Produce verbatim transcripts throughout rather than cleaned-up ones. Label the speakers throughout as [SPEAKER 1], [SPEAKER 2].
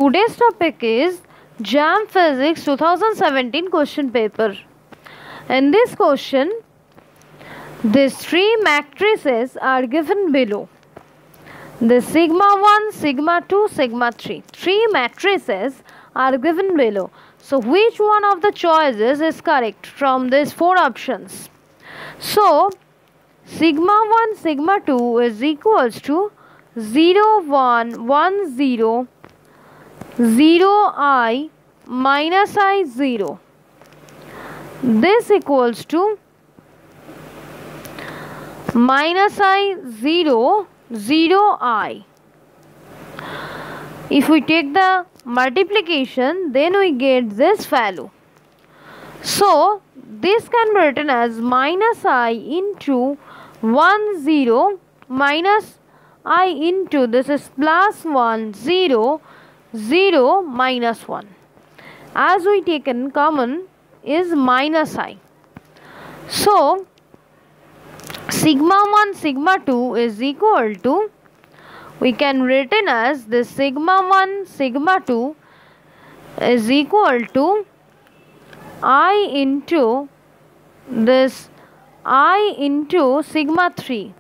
[SPEAKER 1] Today's topic is JAM Physics twenty seventeen question paper. In this question, these three matrices are given below. The sigma one, sigma two, sigma three. Three matrices are given below. So which one of the choices is correct from these four options? So sigma one, sigma two is equals to zero, one, one, zero, zero I minus I zero. This equals to minus I zero, zero I. If we take the multiplication, then we get this value. So this can be written as minus I into one, zero minus I into this is plus one, zero, zero minus one. As we taken common is minus I. So sigma one, sigma two is equal to, we can written as this sigma one, sigma two is equal to I into this I into sigma three.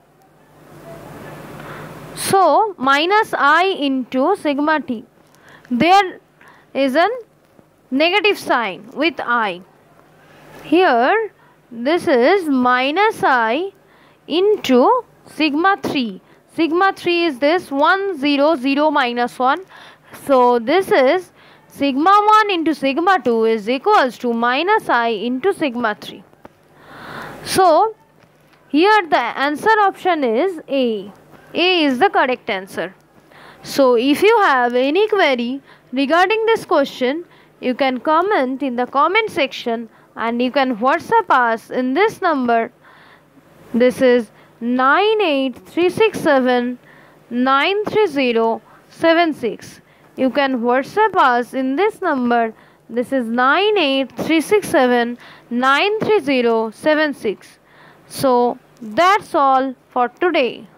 [SPEAKER 1] So minus I into sigma t. There is a negative sign with I. Here this is minus I into sigma three. Sigma three is this one, zero, zero minus one. So this is sigma one into sigma two is equals to minus I into sigma three. So here the answer option is A. A is the correct answer. So if you have any query regarding this question, you can comment in the comment section and you can WhatsApp us in this number. This is nine eight three six seven nine three zero seven six. You can WhatsApp us in this number. This is nine eight three six seven nine three zero seven six. So that's all for today.